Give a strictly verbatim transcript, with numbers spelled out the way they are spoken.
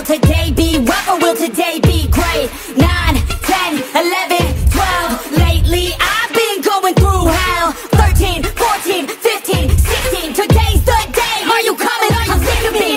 Will today be rough or will today be great? Nine, ten, eleven